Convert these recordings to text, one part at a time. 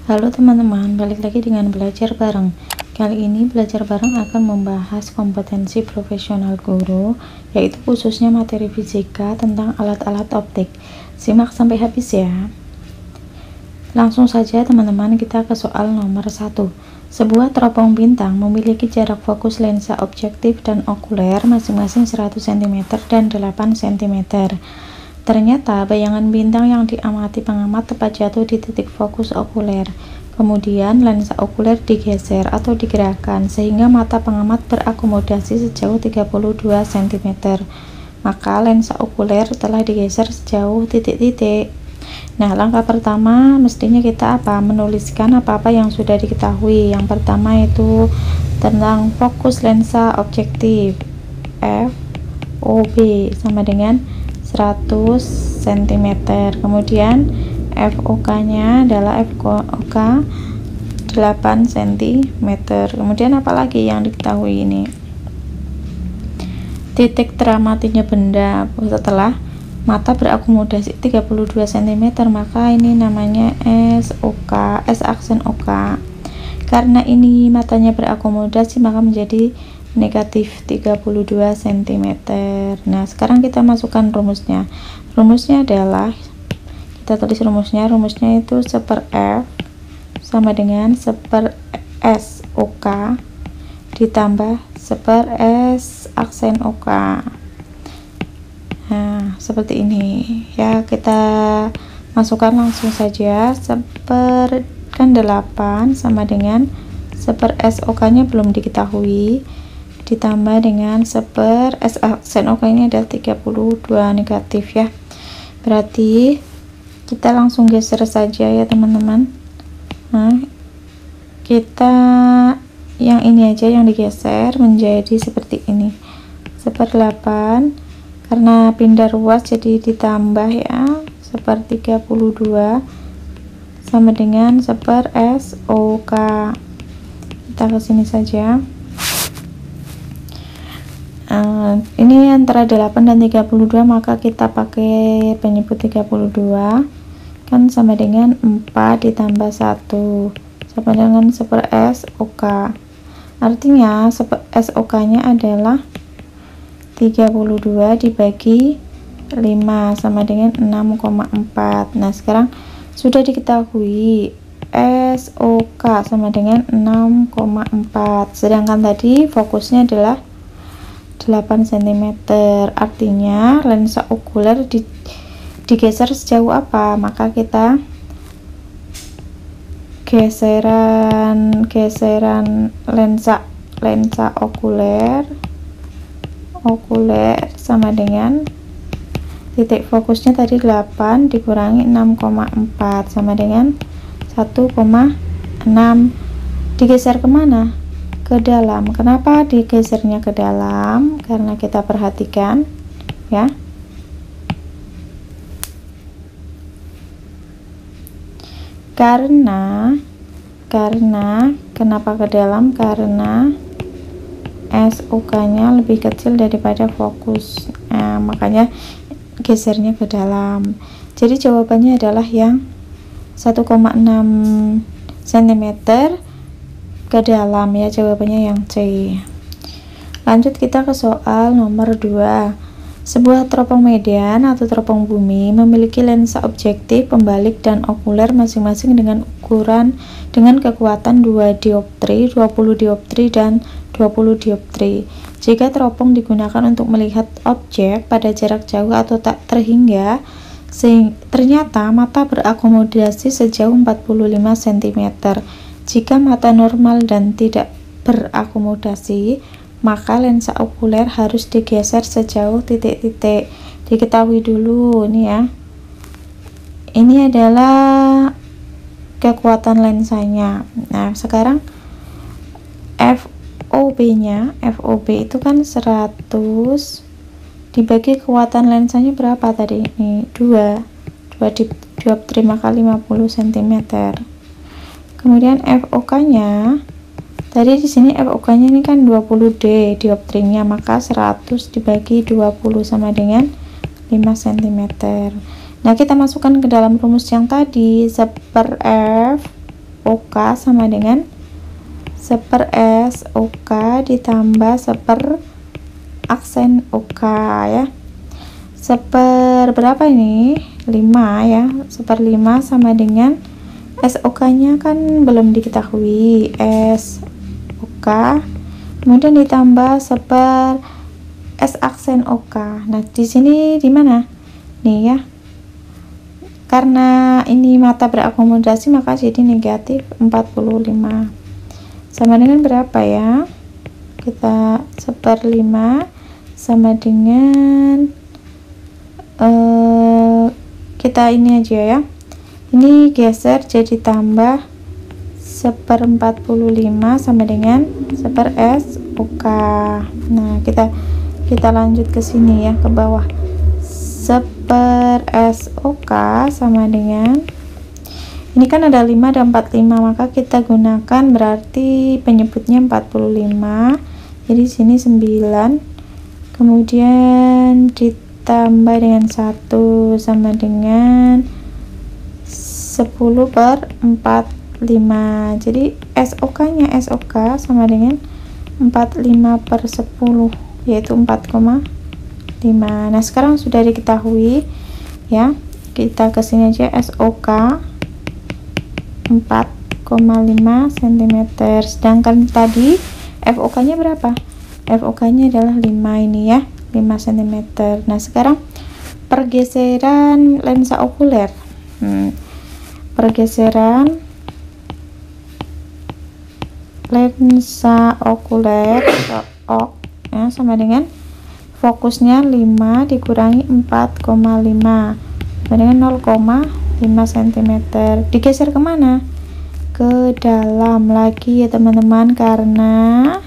Halo teman-teman, balik lagi dengan belajar bareng. Kali ini belajar bareng akan membahas kompetensi profesional guru, yaitu khususnya materi fisika tentang alat-alat optik. Simak sampai habis ya. Langsung saja teman-teman, kita ke soal nomor 1. Sebuah teropong bintang memiliki jarak fokus lensa objektif dan okuler masing-masing 100 cm dan 8 cm. Ternyata bayangan bintang yang diamati pengamat tepat jatuh di titik fokus okuler. Kemudian lensa okuler digeser atau digerakkan sehingga mata pengamat berakomodasi sejauh 32 cm. Maka lensa okuler telah digeser sejauh titik-titik. Nah, langkah pertama mestinya kita menuliskan apa-apa yang sudah diketahui. Yang pertama itu tentang fokus lensa objektif FOB sama dengan 100 cm. Kemudian FOK nya adalah FOK 8 cm. Kemudian apalagi yang diketahui ini? Titik teramatinya benda setelah mata berakomodasi 32 cm, maka ini namanya SOK, S aksen OK. Karena ini matanya berakomodasi maka menjadi negatif 32 cm. Nah, sekarang kita masukkan rumusnya. Rumusnya adalah, kita tulis rumusnya itu 1/F sama dengan 1/S OK ditambah 1/S aksen OK. Nah, seperti ini ya, kita masukkan langsung saja. 1/8 sama dengan 1/S OK nya belum diketahui, ditambah dengan 1/S aksen OK ini adalah 32 negatif ya. Berarti kita langsung geser saja ya teman-teman. Nah, kita yang ini aja yang digeser menjadi seperti ini, 1/8 karena pindah ruas jadi ditambah ya, 1/32 sama dengan 1/S OK. Kita ke sini saja. Ini antara 8 dan 32, maka kita pakai penyebut 32 kan sama dengan 4 ditambah 1 sama dengan 1/S OK. Artinya 1/S OK nya adalah 32 dibagi 5 sama dengan 6,4. Nah, sekarang sudah diketahui SOK sama dengan 6,4, sedangkan tadi fokusnya adalah 8 cm. Artinya lensa okuler digeser sejauh apa? Maka kita geseran lensa okuler sama dengan titik fokusnya tadi 8 dikurangi 6,4 sama dengan 1,6. Digeser kemana? Ke dalam. Kenapa digesernya ke dalam? Karena kita perhatikan ya, karena kenapa ke dalam? Karena SOK nya lebih kecil daripada fokus. Nah, makanya gesernya ke dalam. Jadi jawabannya adalah yang 1,6 cm ke dalam ya, jawabannya yang C. Lanjut kita ke soal nomor 2. Sebuah teropong median atau teropong bumi memiliki lensa objektif, pembalik dan okuler masing-masing dengan kekuatan 2 dioptri, 20 dioptri dan 20 dioptri. Jika teropong digunakan untuk melihat objek pada jarak jauh atau tak terhingga, ternyata mata berakomodasi sejauh 45 cm. Jika mata normal dan tidak berakomodasi, maka lensa okuler harus digeser sejauh titik-titik. Diketahui dulu ini ya. Ini adalah kekuatan lensanya. Nah, sekarang FOB itu kan 100 dibagi kekuatan lensanya berapa tadi? Ini 2 dioptri maka 50 cm. Kemudian FOK nya tadi di sini FOK nya ini kan 20D dioptrinya, maka 100 dibagi 20 sama dengan 5 cm. Nah, kita masukkan ke dalam rumus yang tadi, 1/F SOK sama dengan 1/, SOK ditambah 1/, aksen OK ya. 1/, berapa ini? 5 ya. 1/5 sama dengan SOK nya kan belum diketahui, SOK kemudian ditambah 1/, S aksen OK. Nah di sini di mana nih ya, karena ini mata berakomodasi maka jadi negatif 45 sama dengan berapa ya, kita 1/5 sama dengan kita ini aja ya, ini geser jadi tambah 1/45 sama dengan 1/, SOK. Nah kita lanjut ke sini ya, ke bawah. 1/, SOK sama dengan, ini kan ada 5 dan 45 maka kita gunakan berarti penyebutnya 45, jadi sini 9 kemudian ditambah dengan 1 sama dengan 10/45, jadi SOK nya SOK sama dengan 45/10 yaitu 4,5. Nah sekarang sudah diketahui ya, kita kesini aja, SOK 4,5 cm, sedangkan tadi FOK nya berapa? FOK nya adalah 5 ini ya, 5 cm. Nah sekarang pergeseran lensa okuler, pergeseran lensa okuler ya, sama dengan fokusnya 5 dikurangi 4,5 sama dengan 0,5 cm. Digeser kemana? Ke dalam lagi ya teman-teman, karena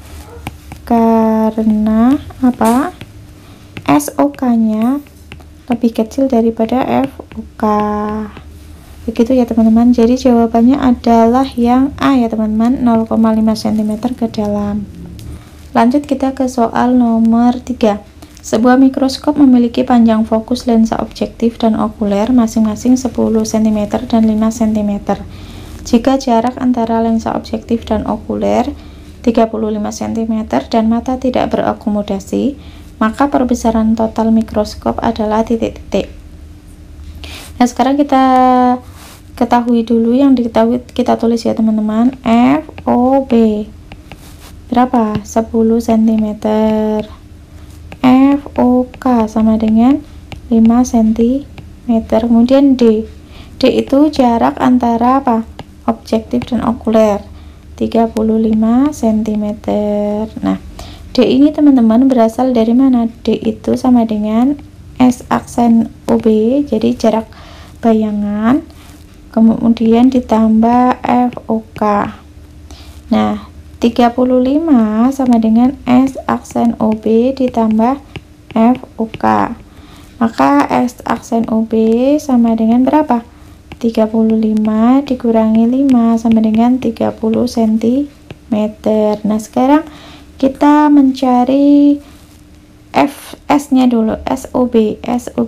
apa? SOK nya lebih kecil daripada FOK. Begitu ya teman-teman. Jadi jawabannya adalah yang A ya teman-teman, 0,5 cm ke dalam. Lanjut kita ke soal nomor 3. Sebuah mikroskop memiliki panjang fokus lensa objektif dan okuler masing-masing 10 cm dan 5 cm. Jika jarak antara lensa objektif dan okuler 35 cm dan mata tidak berakomodasi, maka perbesaran total mikroskop adalah titik-titik. Nah sekarang kita ketahui dulu yang diketahui, kita tulis ya teman-teman. FOB berapa? 10 cm. FOK sama dengan 5 cm. Kemudian D itu jarak antara apa? Objektif dan okuler 35 cm. Nah D ini teman-teman berasal dari mana? D itu sama dengan S aksen OB, jadi jarak bayangan, kemudian ditambah FOK. Nah 35 sama dengan S aksen OB ditambah FOK, maka S aksen OB sama dengan berapa? 35 dikurangi 5 sama dengan 30 cm. Nah sekarang kita mencari S nya dulu, SOB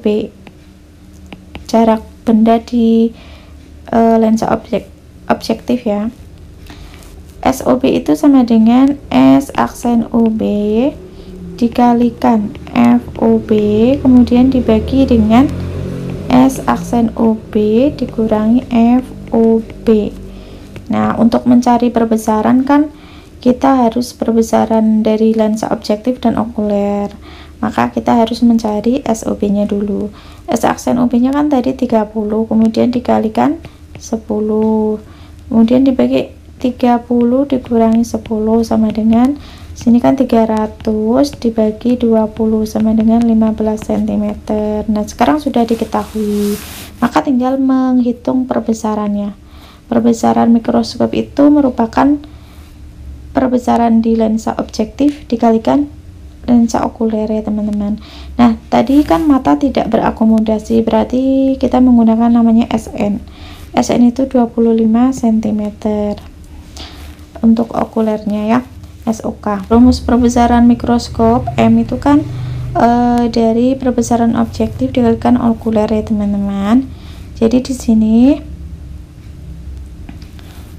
jarak benda di lensa objektif ya. SOB itu sama dengan S aksen OB dikalikan FOB kemudian dibagi dengan S aksen OB dikurangi FOB. Nah untuk mencari perbesaran kan kita harus perbesaran dari lensa objektif dan okuler, maka kita harus mencari SOB nya dulu. S aksen OB nya kan tadi 30, kemudian dikalikan 10, kemudian dibagi 30 dikurangi 10 sama dengan, sini kan 300 dibagi 20 sama dengan 15 cm. Nah sekarang sudah diketahui, maka tinggal menghitung perbesarannya. Perbesaran mikroskop itu merupakan perbesaran di lensa objektif dikalikan lensa okuler ya teman-teman. Nah tadi kan mata tidak berakomodasi, berarti kita menggunakan namanya SN. SN itu 25 cm untuk okulernya ya, SOK. Rumus perbesaran mikroskop M itu kan dari perbesaran objektif dikalikan okuler ya teman-teman. Jadi di sini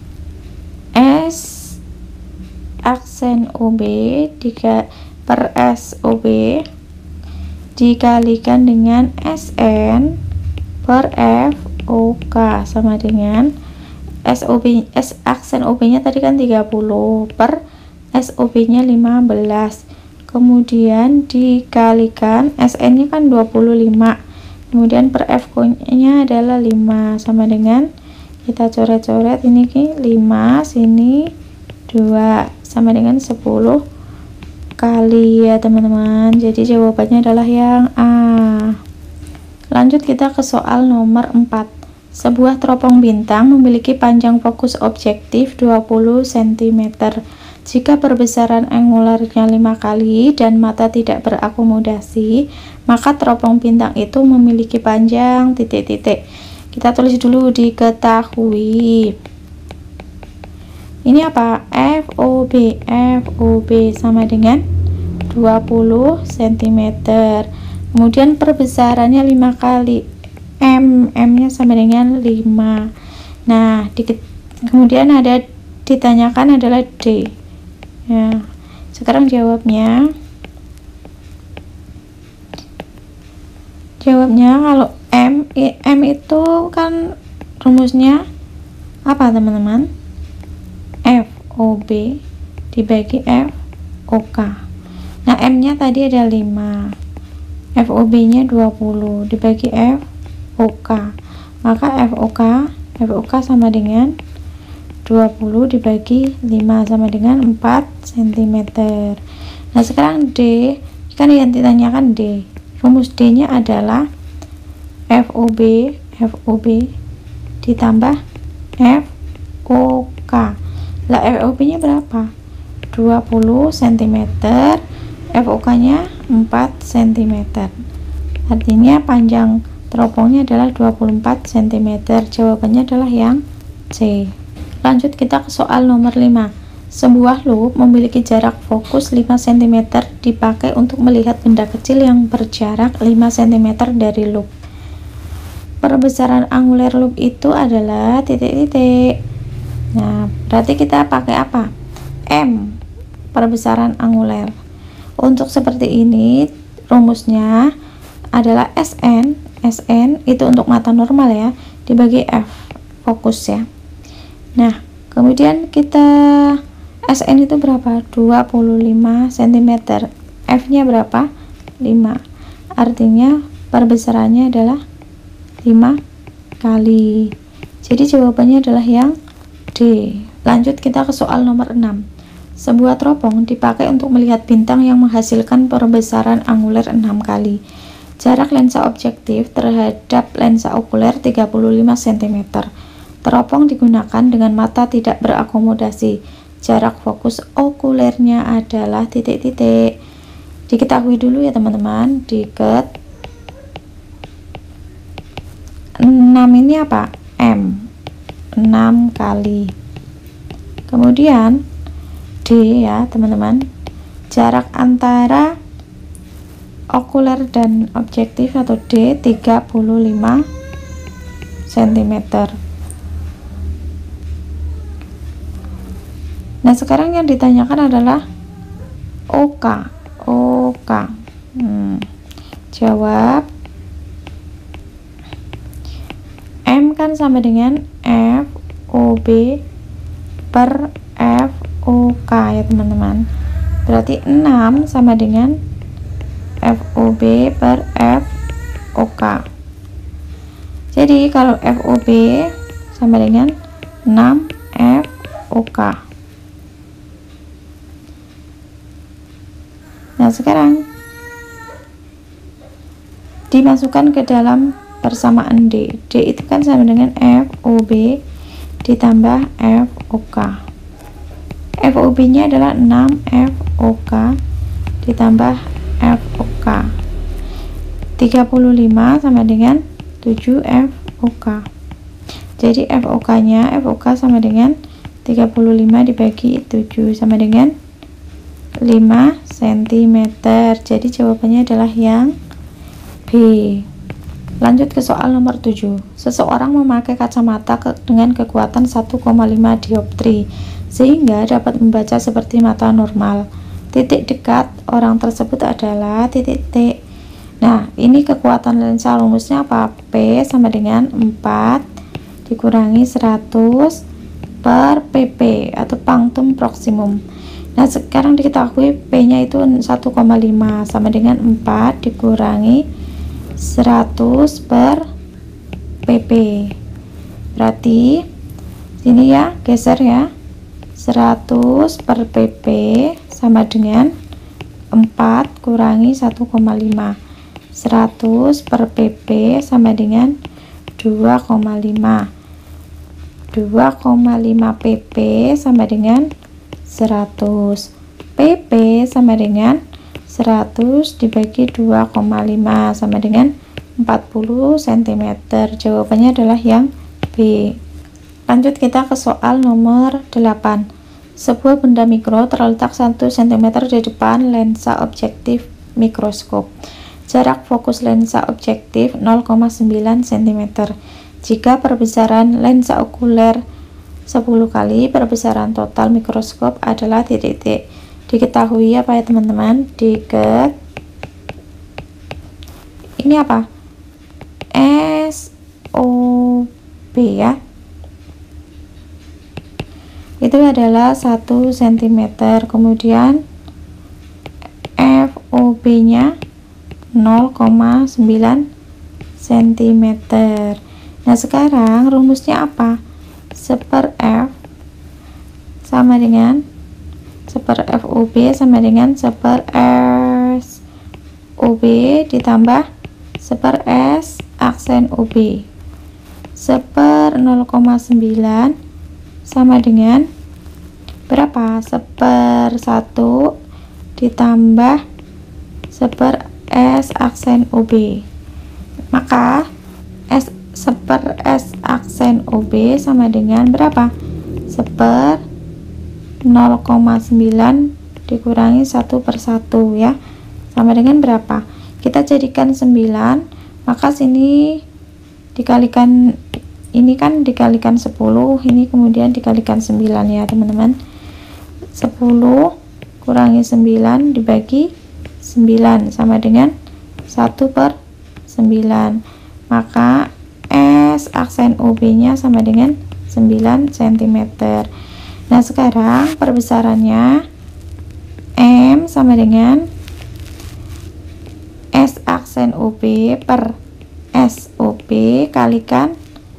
sin OB per SOB dikalikan dengan SN per FOK sama dengan aksen OB nya tadi kan 30 per SOB nya 15, kemudian dikalikan SN nya kan 25, kemudian per FK nya adalah 5 sama dengan, kita coret-coret ini 5, sini 2 sama dengan 10 kali ya teman-teman. Jadi jawabannya adalah yang A. Lanjut kita ke soal nomor 4. Sebuah teropong bintang memiliki panjang fokus objektif 20 cm. Jika perbesaran angularnya 5 kali dan mata tidak berakomodasi, maka teropong bintang itu memiliki panjang titik-titik. Kita tulis dulu diketahui. Ini apa? FOB sama dengan 20 cm. Kemudian perbesarannya 5 kali. M nya sama dengan 5. Nah, kemudian ada ditanyakan adalah D. Ya. Sekarang jawabnya kalau M itu kan rumusnya apa teman-teman? FOB dibagi FOK. Nah, M nya tadi ada 5, FOB nya 20 dibagi FOK, maka FOK sama dengan 20 dibagi 5 sama dengan 4 cm. Nah, sekarang D kan yang ditanyakan D. Rumus D nya adalah FOB ditambah FOK. Lah FOB nya berapa? 20 cm, FOK nya 4 cm. Artinya panjang teropongnya adalah 24 cm. Jawabannya adalah yang C. Lanjut kita ke soal nomor 5. Sebuah loop memiliki jarak fokus 5 cm dipakai untuk melihat benda kecil yang berjarak 5 cm dari loop. Perbesaran angular loop itu adalah titik-titik. Nah, berarti kita pakai apa? M, perbesaran angular. Untuk seperti ini, rumusnya adalah SN itu untuk mata normal ya, dibagi F, fokus ya. Nah, kemudian kita SN itu berapa? 25 cm. F nya berapa? 5. Artinya perbesarannya adalah 5 kali. Jadi jawabannya adalah yang D. Lanjut kita ke soal nomor 6. Sebuah teropong dipakai untuk melihat bintang yang menghasilkan perbesaran angular 6 kali. Jarak lensa objektif terhadap lensa okuler 35 cm. Teropong digunakan dengan mata tidak berakomodasi. Jarak fokus okulernya adalah titik-titik. Diketahui dulu ya teman-teman. Diket 6 ini apa? M 6 kali. Kemudian D ya teman-teman, jarak antara okuler dan objektif atau D 35 cm. Nah, sekarang yang ditanyakan adalah OK. Jawab M kan sama dengan FOB per FOK ya teman-teman. Berarti 6 sama dengan FOB per FOK. Jadi kalau FOB sama dengan 6 FOK. Nah, sekarang dimasukkan ke dalam persamaan D. D itu kan sama dengan FOB ditambah FOK. FOB nya adalah 6 FOK ditambah FOK. 35 sama dengan 7 FOK. Jadi FOK nya sama dengan 35 dibagi 7 sama dengan 5 cm. Jadi jawabannya adalah yang B. Lanjut ke soal nomor 7. Seseorang memakai kacamata dengan kekuatan 1,5 dioptri. sehingga dapat membaca seperti mata normal. Titik dekat orang tersebut adalah titik T. Nah, ini kekuatan lensa. Rumusnya apa? P sama dengan 4 dikurangi 100 per PP atau punctum proximum. Nah, sekarang diketahui P nya itu 1,5 sama dengan 4 dikurangi 100 per PP. Berarti sini ya, geser ya, 100 per PP sama dengan 4 kurangi 1,5. 100 per PP sama dengan 2,5. 2,5 PP sama dengan 100. PP sama dengan 100 dibagi 2,5 sama dengan 40 cm. Jawabannya adalah yang B. Lanjut kita ke soal nomor 8. Sebuah benda mikro terletak 1 cm di depan lensa objektif mikroskop. Jarak fokus lensa objektif 0,9 cm. Jika perbesaran lensa okuler 10 kali perbesaran total mikroskop adalah titik T. Diketahui apa ya teman-teman? Ini apa? SOB ya. Itu adalah 1 cm, kemudian FOB nya 0,9 cm. Nah, sekarang rumusnya apa? Seper F sama dengan seper FOB sama dengan seper SOB ditambah seper S aksen OB. Seper 0,9 sama dengan berapa? Seper 1 ditambah seper S aksen OB. Maka seper S aksen OB sama dengan berapa? Seper 0,9 dikurangi 1/1 ya, sama dengan berapa? Kita jadikan 9, maka sini dikalikan, ini kan dikalikan 10, ini kemudian dikalikan 9 ya teman-teman. 10 kurangi 9 dibagi 9 sama dengan 1/9. Maka S aksen OB nya sama dengan 9 cm. Nah, sekarang perbesarannya M sama dengan S aksen OB per SOB kalikan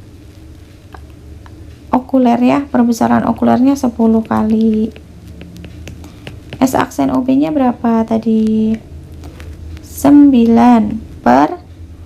okuler ya, perbesaran okulernya 10 kali. S aksen OB nya berapa tadi? 9 per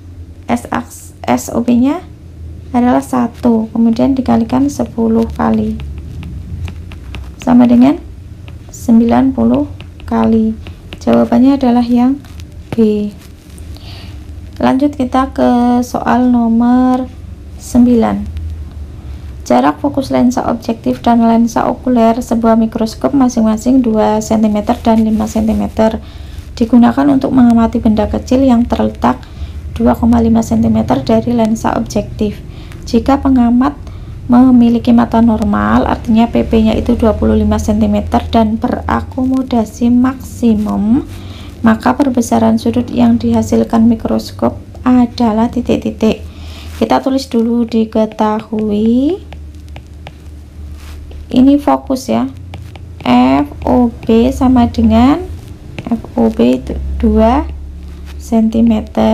SOB nya adalah 1, kemudian dikalikan 10 kali sama dengan 90 kali. Jawabannya adalah yang B. Lanjut kita ke soal nomor 9. Jarak fokus lensa objektif dan lensa okuler sebuah mikroskop masing-masing 2 cm dan 5 cm digunakan untuk mengamati benda kecil yang terletak 2,5 cm dari lensa objektif. Jika pengamat memiliki mata normal, artinya PP nya itu 25 cm dan berakomodasi maksimum, maka perbesaran sudut yang dihasilkan mikroskop adalah titik-titik. Kita tulis dulu diketahui. Ini fokus ya. FOB sama dengan FOB itu 2 cm.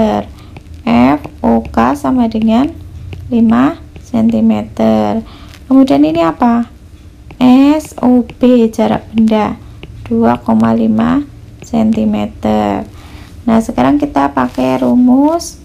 FOK sama dengan 5 cm. Kemudian ini apa? SOB jarak benda 2,5 cm. Nah, sekarang kita pakai rumus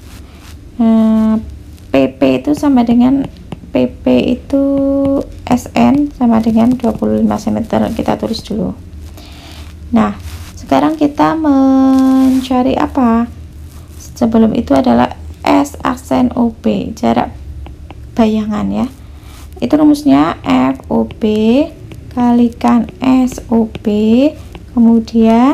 PP itu sama dengan PP itu SN sama dengan 25 cm. Kita tulis dulu. Nah, sekarang kita mencari apa? Sebelum itu adalah S aksen OB, jarak bayangan ya. Itu rumusnya FOB kalikan SOB kemudian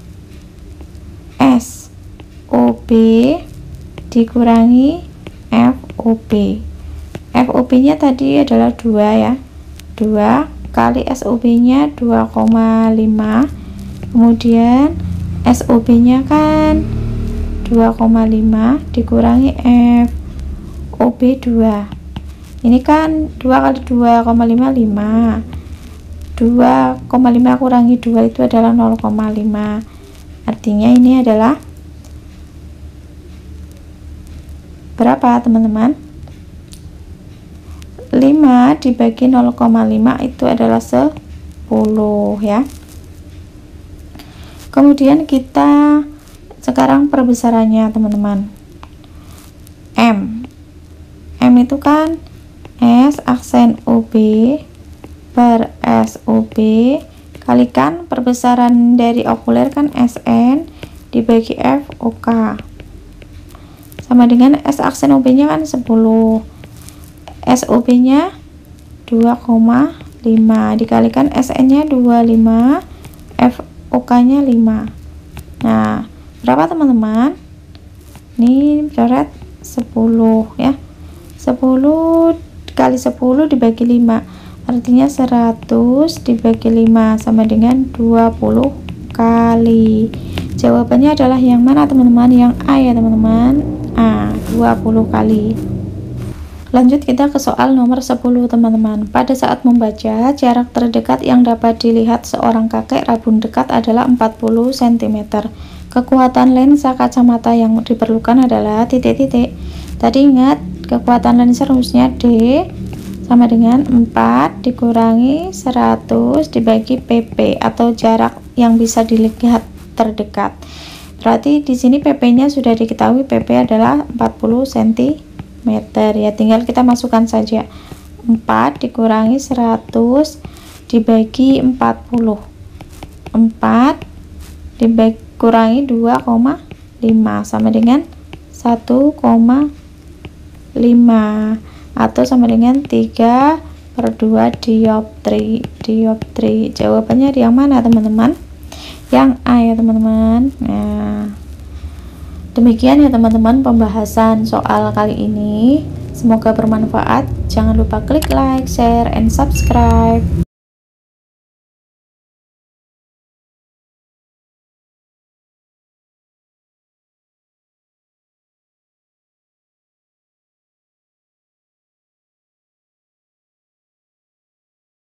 SOB dikurangi FOB. FOB nya tadi adalah 2 ya, 2 kali SUB-nya 2,5, kemudian SUB-nya kan 2,5 dikurangi F OB 2. Ini kan 2 kali 2,5 5. 2,5 kurangi 2 itu adalah 0,5. Artinya ini adalah berapa teman-teman? 5 dibagi 0,5 itu adalah 10 ya. Kemudian kita sekarang perbesarannya teman-teman. M itu kan S aksen UB per SUB kalikan perbesaran dari okuler kan SN dibagi F OK sama dengan S aksen UB nya kan 10, SUB nya 2,5 dikalikan SN nya 25, F OK nya 5. Nah berapa teman-teman? Ini coret 10 ya. 10 kali 10 dibagi 5 artinya 100 dibagi 5 sama dengan 20 kali. Jawabannya adalah yang mana teman-teman? Yang A ya teman-teman. A, 20 kali. Lanjut kita ke soal nomor 10 teman-teman. Pada saat membaca, jarak terdekat yang dapat dilihat seorang kakek rabun dekat adalah 40 cm. Kekuatan lensa kacamata yang diperlukan adalah titik-titik. Tadi ingat kekuatan lensa rumusnya D sama dengan 4 dikurangi 100 dibagi PP atau jarak yang bisa dilihat terdekat. Berarti di sini PP-nya sudah diketahui, PP adalah 40 cm ya, tinggal kita masukkan saja 4 dikurangi 100 dibagi 40, 4 dikurangi 2,5 sama dengan 1,5 atau sama dengan 3/2 dioptri. Jawabannya yang mana teman-teman? Yang A ya teman-teman. Nah, demikian ya teman-teman pembahasan soal kali ini. Semoga bermanfaat. Jangan lupa klik like, share, and subscribe.